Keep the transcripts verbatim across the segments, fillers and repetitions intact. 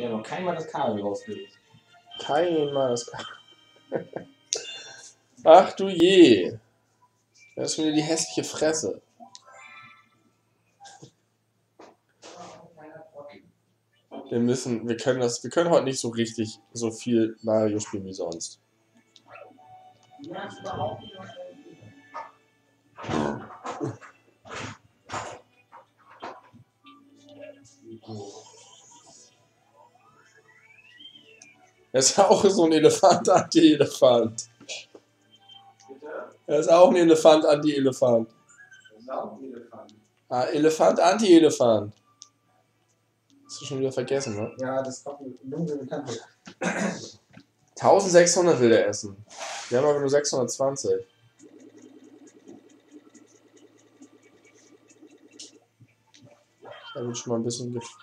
Wir haben noch keinmal das Kabel rausgelegt. Keinmal das Kabel. Ach du je. Das ist wieder die hässliche Fresse. Wir müssen, wir können das, wir können heute nicht so richtig so viel Mario spielen wie sonst. Das ist auch so ein Elefant, Anti-Elefant. Das ist auch ein Elefant, Anti-Elefant. Das ist auch ein Elefant. Ah, Elefant, Anti-Elefant. Hast du schon wieder vergessen, ne? Ja, das kommt eine dunkle Bekannte. eintausendsechshundert will der essen. Wir haben aber nur sechshundertzwanzig. Ich habe schon mal ein bisschen... Gef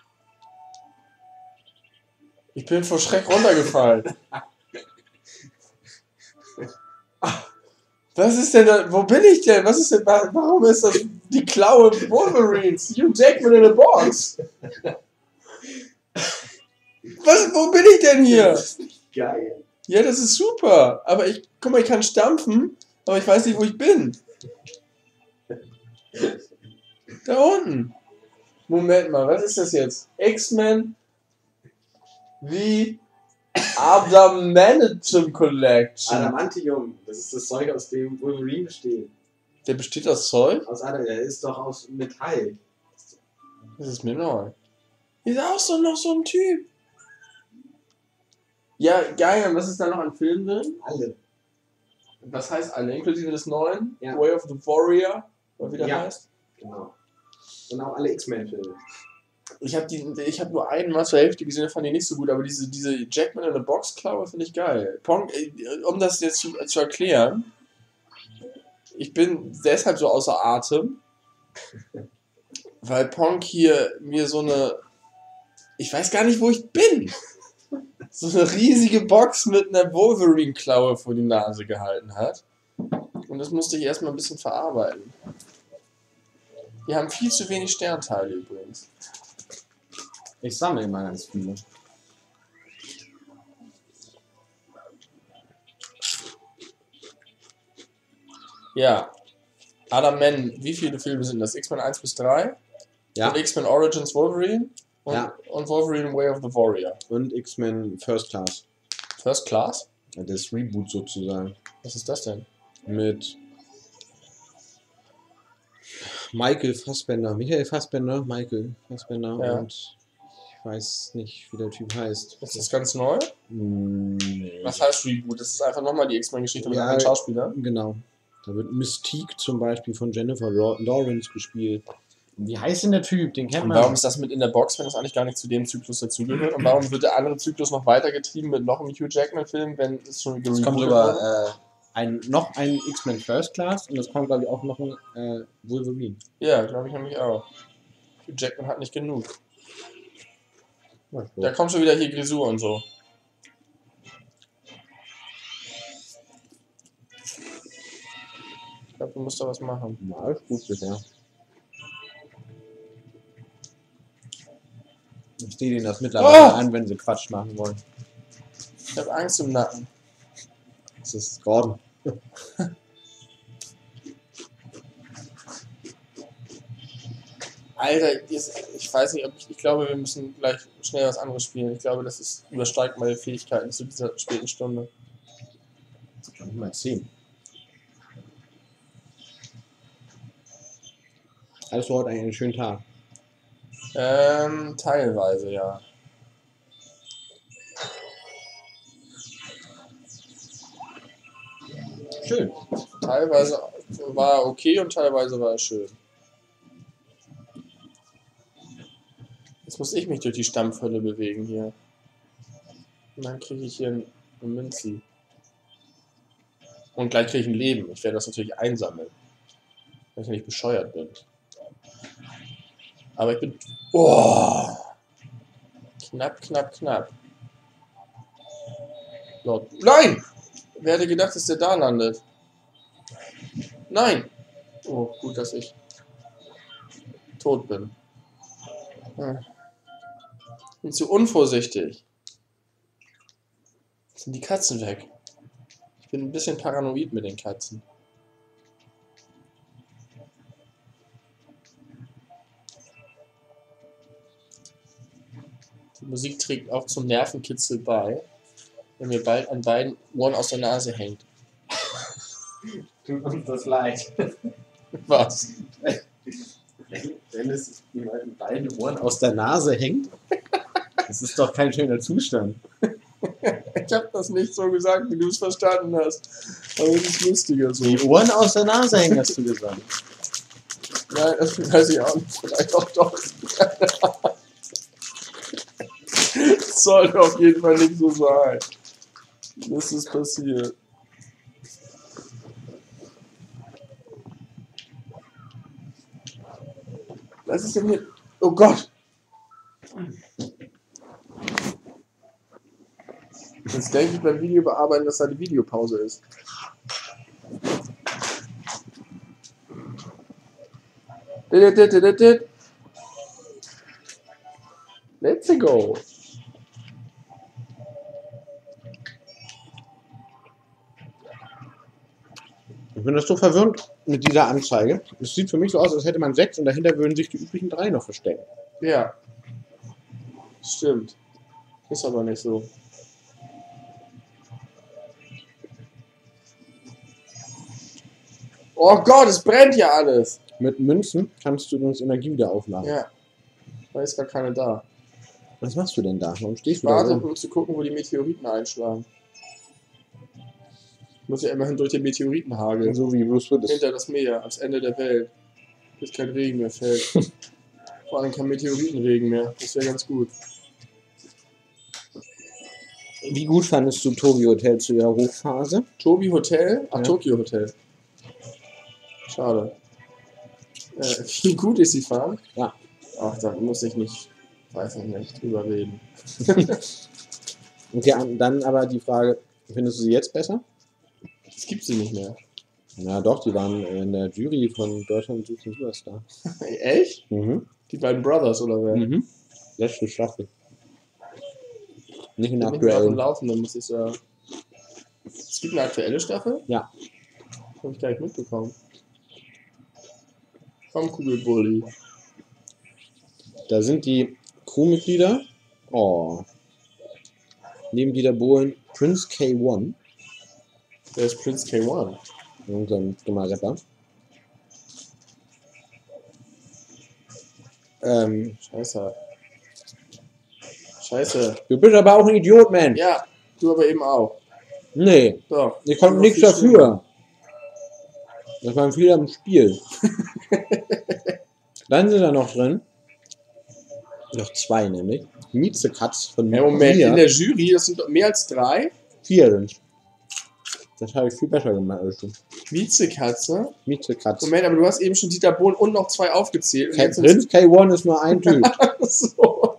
ich bin vor Schreck runtergefallen. Was ist denn da? Wo bin ich denn? Was ist denn? Warum ist das die Klaue Wolverines? Hugh Jackman in a box. Was, wo bin ich denn hier? Geil. Ja, das ist super. Aber ich, guck mal, ich kann stampfen, aber ich weiß nicht, wo ich bin. Da unten. Moment mal, was ist das jetzt? X-Men wie Adamantium Collection. Adamantium, das ist das Zeug, aus dem Wolverine besteht. Der besteht aus Zeug? Aus Adam, der ist doch aus Metall. Das ist mir neu. Hier ist auch so noch so ein Typ. Ja, geil. Und was ist da noch an Filmen drin? Alle. Was heißt alle? Inklusive des neuen? Ja. Way of the Warrior? Oder wie der Ja. heißt? Genau. Und auch alle X-Men-Filme. Ich habe ich hab nur einen mal zur Hälfte gesehen, fand ich nicht so gut, aber diese, diese Jackman in a Box Klaue finde ich geil. Pong, um das jetzt zu, zu erklären, ich bin deshalb so außer Atem, weil Pong hier mir so eine, ich weiß gar nicht, wo ich bin, so eine riesige Box mit einer Wolverine-Klaue vor die Nase gehalten hat. Und das musste ich erstmal ein bisschen verarbeiten. Wir haben viel zu wenig Sternteile übrigens. Ich sammle immer ganz viele. Ja. Adaman, wie viele Filme sind das? X-Men eins bis drei? Ja. Und X-Men Origins Wolverine? Und, Ja. und Wolverine Way of the Warrior. Und X-Men First Class. First Class? Ja, das Reboot sozusagen. Was ist das denn? Mit Michael Fassbender. Michael Fassbender, Michael Fassbender Ja. und ich weiß nicht, wie der Typ heißt. Ist das ganz neu? Hm, nee. Was heißt Reboot? Das ist einfach nochmal die X-Men-Geschichte mit Ja, anderen Schauspielern. Genau. Da wird Mystique zum Beispiel von Jennifer Lawrence gespielt. Wie heißt denn der Typ? Den kennt Und man. warum ist das mit in der Box, wenn das eigentlich gar nicht zu dem Zyklus dazugehört? Und warum wird der andere Zyklus noch weitergetrieben mit noch einem Hugh Jackman-Film, wenn es schon Es kommt gerebootet sogar wurde? äh, ein, noch ein X-Men First Class und es kommt, glaube ich, auch noch ein äh, Wolverine. Ja, glaube ich nämlich auch. Hugh Jackman hat nicht genug. Da kommt schon wieder hier Grisur und so. Ich glaube, du musst da was machen. Na, alles gut bisher. Ich sehe denen das mittlerweile Oh! an, wenn sie Quatsch machen wollen. Ich habe Angst im Nacken. Das ist Gordon. Alter, ich weiß nicht, ob ich, ich glaube, wir müssen gleich schnell was anderes spielen. Ich glaube, das ist, übersteigt meine Fähigkeiten zu dieser späten Stunde. Schon nicht mal zehn. Hattest du heute eigentlich einen schönen Tag? Ähm, teilweise, ja. Schön. Teilweise war er okay und teilweise war er schön. Jetzt muss ich mich durch die Stampfhölle bewegen hier. Und dann kriege ich hier ein, ein Münzi. Und gleich kriege ich ein Leben. Ich werde das natürlich einsammeln. Weil ich ja nicht bescheuert bin. Aber ich bin... Oh! Knapp, knapp, knapp. Laut. Nein! Wer hätte gedacht, dass der da landet? Nein! Oh, gut, dass ich tot bin. Hm. Bin zu unvorsichtig. Jetzt sind die Katzen weg. Ich bin ein bisschen paranoid mit den Katzen. Die Musik trägt auch zum Nervenkitzel bei, wenn mir bald an beiden Ohren aus der Nase hängt. Tut uns das leid. Was? Wenn es in beiden Ohren aus der Nase hängt, das ist doch kein schöner Zustand. Ich hab das nicht so gesagt, wie du es verstanden hast. Aber es ist lustiger so. Die Ohren aus der Nase hängen, hast du gesagt. Nein, das weiß ich auch nicht. Vielleicht auch doch. Das sollte auf jeden Fall nicht so sein. Das ist passiert. Was ist denn hier? Oh Gott! Jetzt denke ich beim Video bearbeiten, dass da die Videopause ist. Let's go! Ich bin das so verwirrt mit dieser Anzeige. Es sieht für mich so aus, als hätte man sechs und dahinter würden sich die üblichen drei noch verstecken. Ja. Stimmt. Ist aber nicht so. Oh Gott, es brennt ja alles! Mit Münzen kannst du uns Energie wieder aufladen. Ja. Da ist gar keine da. Was machst du denn da? Warum stehst Ich du da? warte, rum? um zu gucken, wo die Meteoriten einschlagen. Ich muss ja immerhin durch den Meteoritenhagel. So wie Bruce Willis. Hinter das Meer, ans Ende der Welt. Bis kein Regen mehr fällt. Vor allem kein Meteoritenregen mehr. Das wäre ganz gut. Wie gut fandest du Tokyo Hotel zu ihrer Hochphase? Tobi Hotel? Ach, Ja. Tokyo Hotel. Schade. Äh, wie gut ist die Fahrt? Ja. Ach, da muss ich nicht, weiß ich nicht, drüber reden. Okay, an- dann aber die Frage, findest du sie jetzt besser? Es gibt sie nicht mehr. Na doch, die waren in der Jury von Deutschland sucht den Superstar. Echt? Mhm. Die beiden Brothers oder wer? Mhm. Letzte Staffel. Nicht in der Bin nicht mehr auf dem aktuellen. Laufenden, muss ich sagen. Es gibt eine aktuelle Staffel? Ja. Habe ich gar nicht mitbekommen. Komm, Kugelbully. Da sind die Crewmitglieder. Oh. Neben Dieter Bohlen Prince K eins. Der ist Prince K eins. Irgendein dummer Rapper. Ähm, Scheiße. Scheiße. du bist aber auch ein Idiot, man. Ja, du aber eben auch. Nee, Doch. ich konnte Noch nichts viel dafür. Das war ein Fehler im Spiel. Dann sind da noch drin. Noch zwei nämlich. Miezekatz von Ja, Moment, mir. in der Jury, das sind doch mehr als drei. Vier sind. Das habe ich viel besser gemacht als du. Miezekatze. Miezekatz. Moment, aber du hast eben schon Dieter Bohlen und noch zwei aufgezählt. Und K- jetzt sind Prinz K eins ist nur ein Typ. so.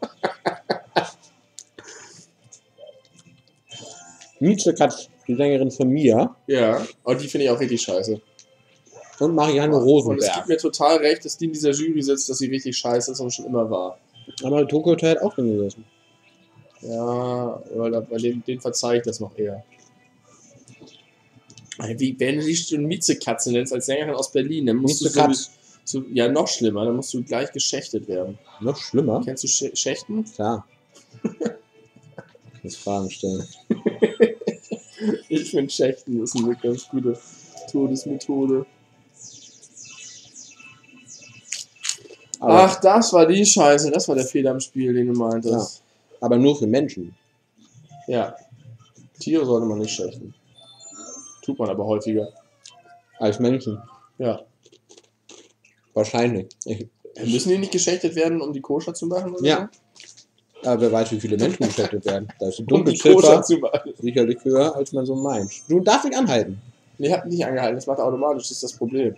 Miezekatz, die Sängerin von Mia. Ja, aber die finde ich auch richtig scheiße. Und Marianne Und es Rosenberg. gibt mir total recht, dass die in dieser Jury sitzt, dass sie richtig scheiße ist und schon immer war. Aber Tokyo Hotel hat auch drin gesessen. Ja, weil da- bei dem, den verzeihe ich das noch eher. Wie, wenn du dich schon Miezekatze nennst als Sängerin aus Berlin, dann musst du Miezekatz. so, so, ja noch schlimmer, dann musst du gleich geschächtet werden. Noch schlimmer. Kennst du Sch Schächten? Klar. Jetzt Fragen stellen. Ich finde Schächten ist eine ganz gute Todesmethode. Aber, Ach, das war die Scheiße, das war der Fehler im Spiel, den du meintest. aber nur für Menschen. Ja. Tiere sollte man nicht schächten. Tut man aber häufiger. Als Menschen. Ja. Wahrscheinlich. Ich, Müssen die nicht geschächtet werden, um die koscher zu machen? Oder Ja. aber wer weiß, wie viele Menschen geschätzt werden. Da ist die So? Um die koscher Dunkelziffer zu machen. sicherlich höher, als man so meint. Du darfst nicht anhalten. Nee, hab nicht angehalten, das macht er automatisch, das ist das Problem.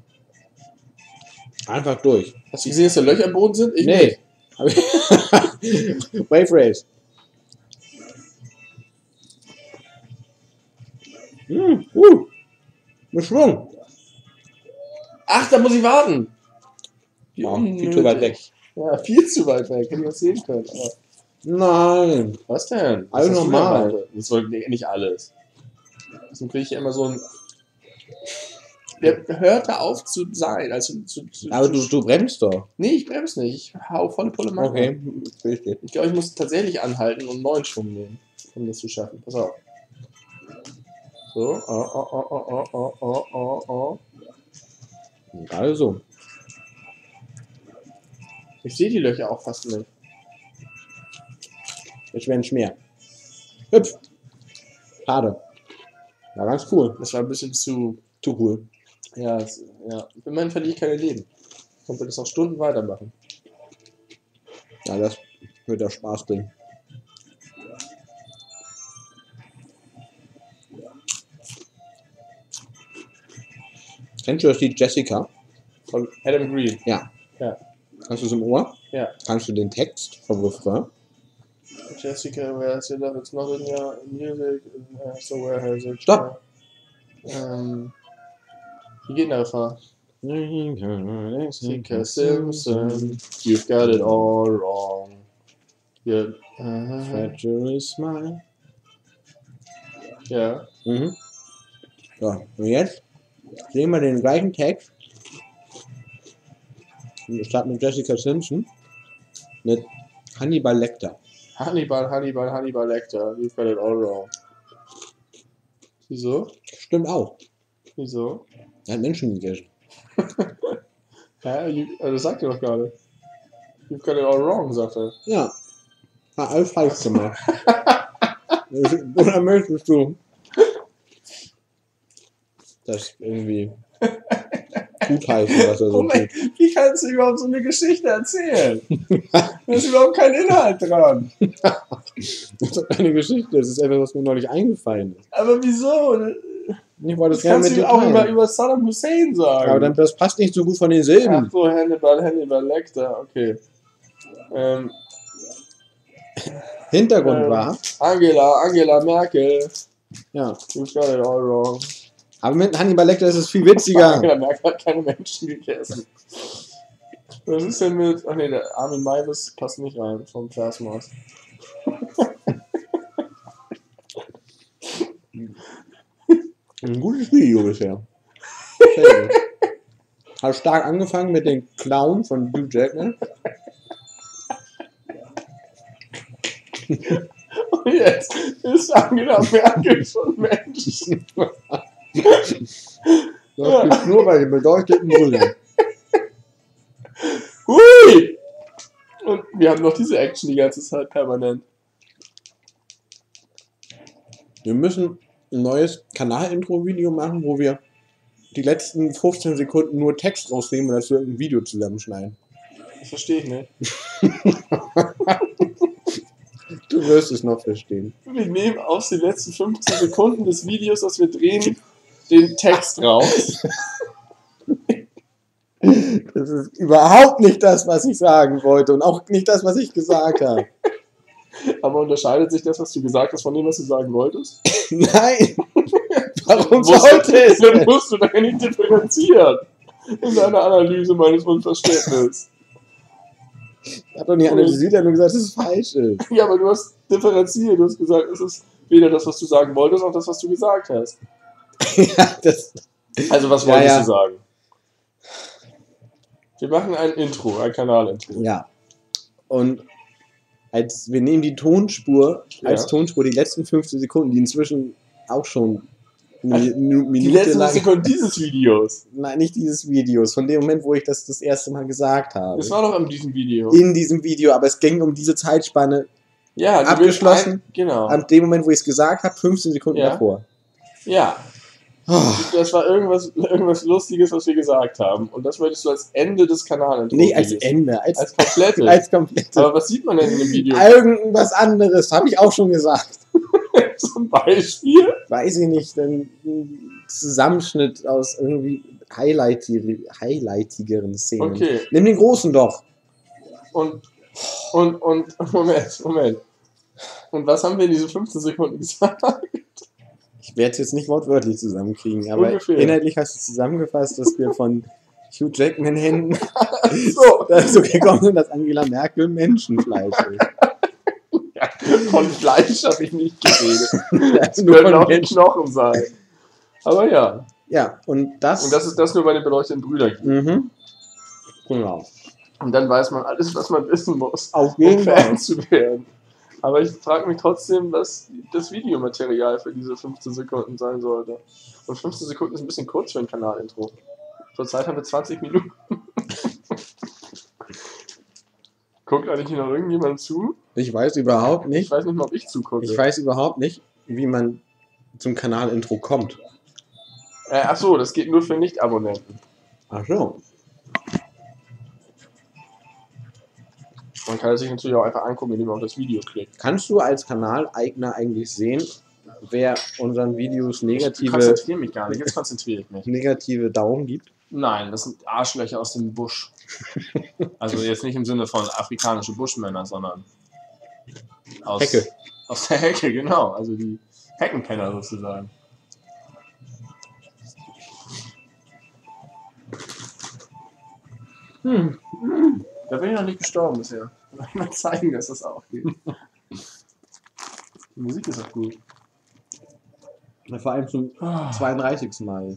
Einfach durch. Hast du gesehen, dass da Löcher im Boden sind? Ich Nee. nicht. Wave Race. Hm, uh, mit Schwung. Ach, da muss ich warten. Wie Wow, viel unnötig. zu weit weg. Ja, viel zu weit weg. Hätte ich was sehen können. Aber Nein. Was denn? Alles hast du normal. erwartet? Das soll nee, nicht alles. Deswegen kriege ich ja immer so ein. Der hörte auf zu sein. Also zu, zu, Aber zu, du, du bremst doch. Nee, ich bremse nicht. Ich hau volle Pulle Mann Okay, an. richtig. Ich glaube, ich muss tatsächlich anhalten und einen neuen Schwung nehmen, um das zu schaffen. Pass auf. So. Oh, oh, oh, oh, oh, oh, oh, oh. Also. Ich sehe die Löcher auch fast nicht. Jetzt werden es mehr. Hüpf. Schade. War ganz cool. Das war ein bisschen zu. Zu cool. Ja, es, ja. Immerhin verliere ich keine Leben. Ich könnte das noch Stunden weitermachen. Ja, das wird ja Spaß bringen. Kennst du das Lied Jessica? Von Adam Green. Ja. Ja. Hast du es im Ohr? Ja. Kannst du den Text vom Refrain? Jessica, where's your love? It's not in your music. Uh, so where has it? Stopp! Ähm, wie geht der Refrain? Jessica Simpson, you've got it all wrong. Yeah. Uh, Fragile smile. ja. Mhm. So, und jetzt sehen wir den gleichen Text. Statt mit Jessica Simpson mit Hannibal Lecter. Hannibal, Hannibal, Hannibal Lecter, you've got it all wrong. Wieso? Stimmt auch. Wieso? Er hat Menschen gegessen. Hä? You, also das sagt er doch gerade. You've got it all wrong, sagt er. Ja. Hat alles falsch gemacht. Oder möchtest du das irgendwie gutheißen, was er so Moment, tut? wie kannst du überhaupt so eine Geschichte erzählen? Da ist überhaupt kein Inhalt dran. Das ist doch keine Geschichte, das ist etwas, was mir neulich eingefallen ist. Aber wieso? Ich wollte Das es gerne kannst mit du dir auch über, teilen. über Saddam Hussein sagen. Aber dann, das passt nicht so gut von den Ach Silben. so, Hannibal, Hannibal Lecter, okay. Ähm, Hintergrund ähm, war, Angela, Angela Merkel. ja. You've got it all wrong. Aber mit Hannibal Lecter ist es viel witziger. Angela Merkel hat keine Menschen gegessen. Was ist denn mit. Ach nee, der Armin Maivis passt nicht rein vom Versmaß. Ein gutes Video bisher. Sehr gut. Hat stark angefangen mit dem Clown von Hugh Jackman. Und jetzt ist Angela Merkel schon Mensch. Das gibt's nur bei den beleuchteten Brüdern. Hui! Und wir haben noch diese Action die ganze Zeit permanent. Wir müssen ein neues Kanal-Intro-Video machen, wo wir die letzten fünfzehn Sekunden nur Text rausnehmen und dazu ein Video zusammenschneiden. Das verstehe ich nicht. Du wirst es noch verstehen. Wir nehmen aus den letzten fünfzehn Sekunden des Videos, das wir drehen, den Text raus. Das ist überhaupt nicht das, was ich sagen wollte und auch nicht das, was ich gesagt habe. Aber unterscheidet sich das, was du gesagt hast, von dem, was du sagen wolltest? Nein! Warum Musst sollte du, es Dann denn? musst du da nicht differenzieren. In deiner Analyse meines Unverständnisses. Ich habe doch nicht analysiert, ich habe nur gesagt, dass es falsch ist. Ja, aber du hast differenziert. Du hast gesagt, es ist weder das, was du sagen wolltest, noch das, was du gesagt hast. Ja, das, Also, was Ja, wolltest ja. du sagen? Wir machen ein Intro, ein Kanalintro. ja. Und als wir nehmen die Tonspur, als Ja. Tonspur die letzten fünfzehn Sekunden, die inzwischen auch schon eine Also, Minu- Die Minute letzten lang... Sekunden dieses Videos. Nein, nicht dieses Videos, von dem Moment, wo ich das das erste Mal gesagt habe. Das war doch in diesem Video. In diesem Video, aber es ging um diese Zeitspanne, Ja, die abgeschlossen. wird Ein, genau. ab dem Moment, wo ich es gesagt habe, fünfzehn Sekunden Ja. davor. Ja, Oh, das war irgendwas, irgendwas Lustiges, was wir gesagt haben. Und das wolltest du als Ende des Kanalintros. nicht als Ende, als, Als komplette. als komplette. Aber was sieht man denn in dem Video? Irgendwas anderes, habe ich auch schon gesagt. Zum Beispiel? Weiß ich nicht, ein Zusammenschnitt aus irgendwie highlightig- highlightigeren Szenen. Okay. Nimm den großen doch. Und, und, und, Moment, Moment. Und was haben wir in diesen fünfzehn Sekunden gesagt? Ich werde es jetzt nicht wortwörtlich zusammenkriegen, aber Ungefähr. inhaltlich hast du zusammengefasst, dass wir von Hugh Jackman Händen So. dazu gekommen sind, dass Angela Merkel Menschenfleisch ist. Von Fleisch habe ich nicht geredet. Das Es nur können von auch Menschen. Knochen sein. Aber ja. Ja, und das... Und das ist das nur bei den beleuchteten Brüdern. Mhm. Genau. Und dann weiß man alles, was man wissen muss, Auf um jeden Fall. Fan zu werden. Aber ich frage mich trotzdem, was das Videomaterial für diese fünfzehn Sekunden sein sollte. Und fünfzehn Sekunden ist ein bisschen kurz für ein Kanalintro. Zurzeit haben wir zwanzig Minuten. Guckt eigentlich hier noch irgendjemand zu? Ich weiß überhaupt Ich nicht, weiß nicht mal, ob ich zugucke. ich weiß überhaupt nicht, wie man zum Kanalintro kommt. Äh, ach so, das geht nur für Nicht-Abonnenten. Ach so. Man kann es sich natürlich auch einfach angucken, indem man auf das Video klickt. Kannst du als Kanaleigner eigentlich sehen, wer unseren Videos Ich negative, konzentriere mich gar nicht, jetzt konzentriere ich mich. negative Daumen gibt? Nein, das sind Arschlöcher aus dem Busch. Also jetzt nicht im Sinne von afrikanische Buschmänner, sondern aus, Hecke. aus der Hecke, genau. Also die Heckenpenner sozusagen. Hm. Da bin ich noch nicht gestorben bisher. Mal zeigen, dass das auch geht. Die Musik ist auch gut. Vor allem zum zweiunddreißigsten Mal.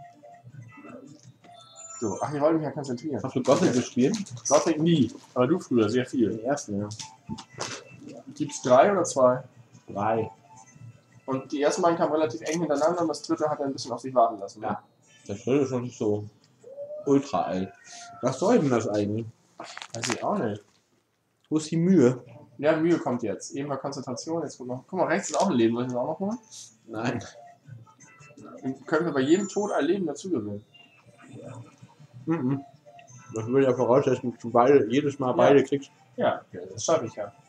So, ach, wir wollen mich ja konzentrieren. Hast du Gothic gespielt? Gothic nie, aber du früher, sehr viel. Den ersten, ja. Gibt's drei oder zwei? Drei. Und die ersten beiden kamen relativ eng hintereinander und das dritte hat er ein bisschen auf sich warten lassen. Ja. Das dritte ist schon nicht so ultra alt. Was soll denn das eigentlich? Weiß ich auch nicht. Wo ist die Mühe? Ja, Mühe kommt jetzt. Eben war Konzentration, jetzt kommt noch. Guck mal, rechts ist auch ein Leben, soll ich das auch noch holen? Nein. Dann können wir bei jedem Tod ein Leben dazu gewinnen. Mhm. Das würde ja voraussetzen, dass du beide, jedes Mal Ja. beide kriegst. Ja, ja, das schaffe ich ja.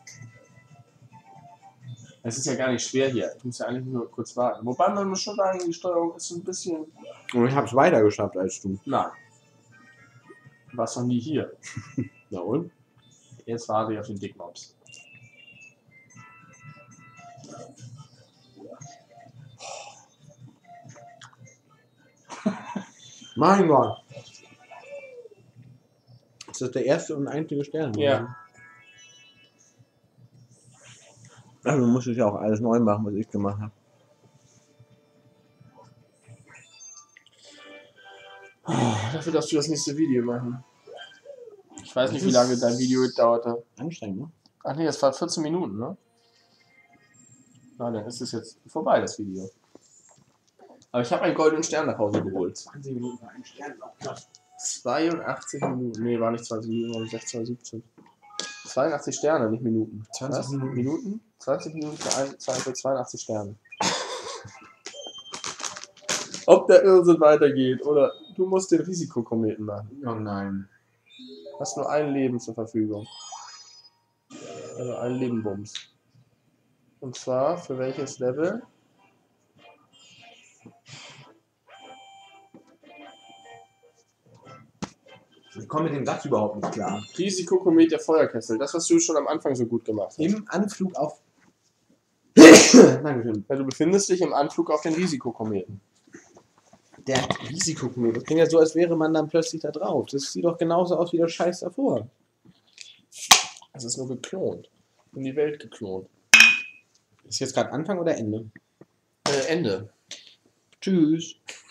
Es ist ja gar nicht schwer hier. Ich muss ja eigentlich nur kurz warten. Wobei man muss schon sagen, die Steuerung ist so ein bisschen. Und ich hab's weiter geschafft als du. Nein. Du warst noch nie hier. Na und? Jetzt warte ich auf den Dickmops. Mein Gott. Das ist der erste und einzige Stern. Ja. Also du musst es ja auch alles neu machen, was ich gemacht habe. Dafür darfst du das nächste Video machen. Ich weiß Das nicht, wie ist- lange dein Video dauerte. Anstrengend, ne? Ach nee, das war vierzehn Minuten, ne? Na, dann ist es jetzt vorbei, das Video. Aber ich habe einen goldenen Stern nach Hause geholt. zwanzig Minuten für einen Stern. zweiundachtzig Minuten. Nee, war nicht zwanzig Minuten, sondern sechzehn, siebzehn. zweiundachtzig Sterne, nicht Minuten. zwanzig Was? Minuten. Minuten? zwanzig Minuten für, ein, zwei- für zweiundachtzig Sterne. Ob der Irrsinn weitergeht oder du musst den Risikokometen machen. Oh nein. Hast nur ein Leben zur Verfügung. Also ein Lebenbums. Und zwar für welches Level? Ich komme mit dem Satz überhaupt nicht klar. Risikokomet der Feuerkessel. Das, was du schon am Anfang so gut gemacht hast. Im Anflug auf... Dankeschön. Ja, du befindest dich im Anflug auf den Risikokometen. Der Risikokomet. Das klingt ja so, als wäre man dann plötzlich da drauf. Das sieht doch genauso aus wie der Scheiß davor. Es ist nur geklont. In die Welt geklont. Ist jetzt gerade Anfang oder Ende? Äh, Ende. Tschüss.